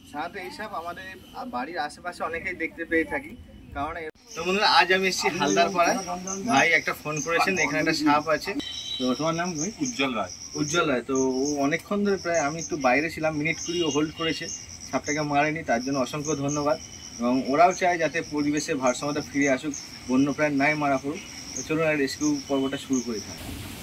সাধারণত এইসব আমাদের বাড়ির আশেপাশে অনেকেই দেখতে পেয়ে থাকি। কারণ তো বন্ধুরা, আজ আমি এসেছি হালদার পাড়ায়। ভাই একটা ফোন করেছেন, এখানে একটা সাপ আছে। তো তোমার নাম ভাই? উজ্জ্বল রায়। উজ্জ্বল রায়। তো ও অনেকক্ষণ ধরে, প্রায় আমি একটু বাইরে ছিলাম, মিনিট 20 ও হোল্ড করেছে, সাপটাকে মারেনি, তার জন্য অসংখ্য ধন্যবাদ। এবং ওরাও চায় যাতে পরিবেশে ভারসাম্যটা ফিরে আসুক, বন্যপ্রাণ নাই মারা পড়ুক। তো চলুন আর রেস্কিউ পর্বটা শুরু করে থাকি।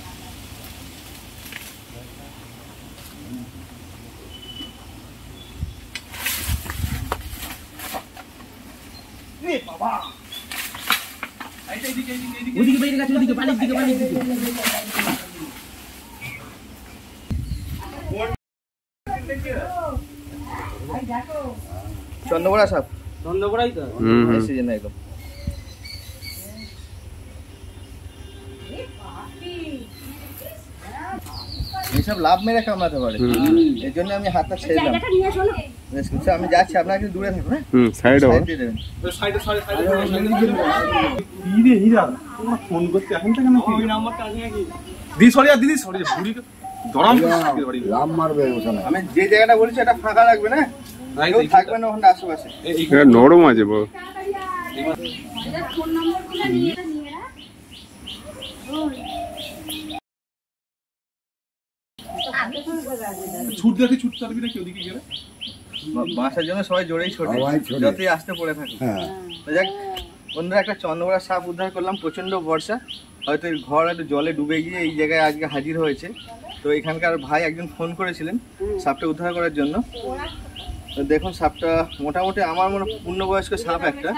চন্দ্রবড়া সাপ, চন্দ্রবড়াই তো সিজন একদম। এইসব লাভ মেরে কামড়াতে পারে, এর জন্য আমি হাতটা ছেড়ে দিলাম। আমি যাচ্ছি, আপনারা একটু দূরে থাকুন। সাইড দিয়ে দেবেন। ফোন করতে এখন থেকে নাকি ওই নাম্বারটা আছে নাকি? দিদি সরি বুড়ি দরাম লাভ মারবে ওখানে। আমি যে জায়গাটা বলেছি এটা ফাঁকা রাখবে না, কেউ থাকবে না ওখানে আশেপাশে। এটা নরম আছে বল। ফোন নম্বরগুলো নিয়ে ছুটতে পারবি নাকি ওদিকে গেলে? বাঁচার জন্য সবাই জোরেই ছোটে, যতই আসতে পড়ে থাকে। যাক বন্ধুরা, একটা চন্দ্রবড়া সাপ উদ্ধার করলাম। প্রচন্ড বর্ষা, হয়তো এই ঘর একটু জলে ডুবে গিয়ে এই জায়গায় আজকে হাজির হয়েছে। তো এখানকার ভাই একজন ফোন করেছিলেন সাপটা উদ্ধার করার জন্য। তো দেখুন, সাপটা মোটামুটি আমার মনে পূর্ণবয়স্ক সাপ একটা।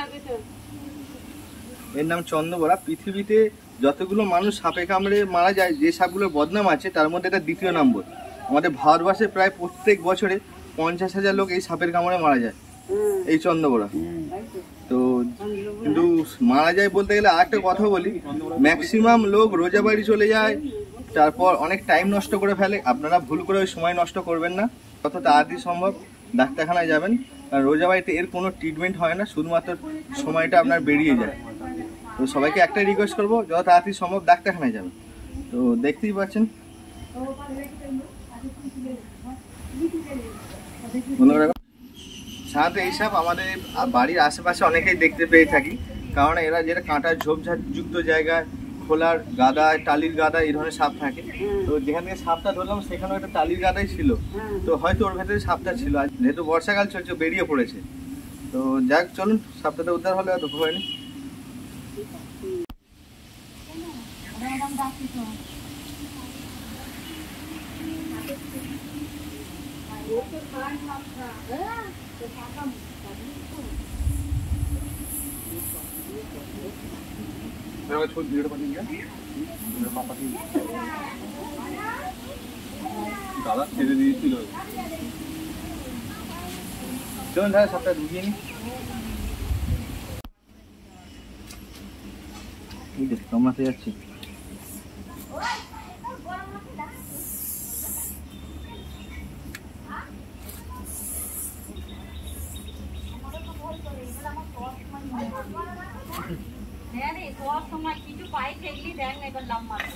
এর নাম চন্দ্রবড়া। পৃথিবীতে যতগুলো মানুষ সাপে কামড়ে মারা যায়, যে সাপগুলোর বদনাম আছে, তার মধ্যে এটা দ্বিতীয় নম্বর। আমাদের ভারতবর্ষে প্রায় প্রত্যেক বছরে 50,000 লোক এই সাপের কামড়ে মারা যায়, এই চন্দ্রবড়া। তো কিন্তু মারা যায় বলতে গেলে আর একটা কথা বলি, ম্যাক্সিমাম লোক রোজা বাড়ি চলে যায়, তারপর অনেক টাইম নষ্ট করে ফেলে। আপনারা ভুল করে ওই সময় নষ্ট করবেন না, যত তাড়াতাড়ি সম্ভব ডাক্তারখানায় যাবেন। কারণ রোজা বাড়িতে এর কোনো ট্রিটমেন্ট হয় না, শুধুমাত্র সময়টা আপনার বেরিয়ে যায়। তো সবাইকে একটাই রিকোয়েস্ট করবো, যত তাড়াতাড়ি সম্ভব ডাক্তারখানায় যাবেন। তো দেখতেই পাচ্ছেন সাধারণত এইসব আমাদের বাড়ির আশেপাশে অনেকেই দেখতে পেয়ে থাকি। কারণ এরা যেটা কাঁটার ঝোপঝাড় যুক্ত জায়গায়, খোলার গাদা, টালির গাদা, এই ধরনের সাপ থাকে। তো যেখান থেকে সাপটা ধরলাম সেখানেও একটা টালির গাদাই ছিল। তো হয়তো ওর ভেতরে সাপটা ছিল, আর যেহেতু বর্ষাকাল চলছে বেরিয়ে পড়েছে। তো যাক, চলুন, সাপটাতে উদ্ধার হলে আর দুঃখ হয়নি। দাদা ছেড়ে দিয়েছিল। চলুন তাহলে সাপটা ঢুকিয়ে নি। কামড়াতে যাচ্ছি। কিছু পাই ফেললি দেখ না, এবার লাভ মারবে।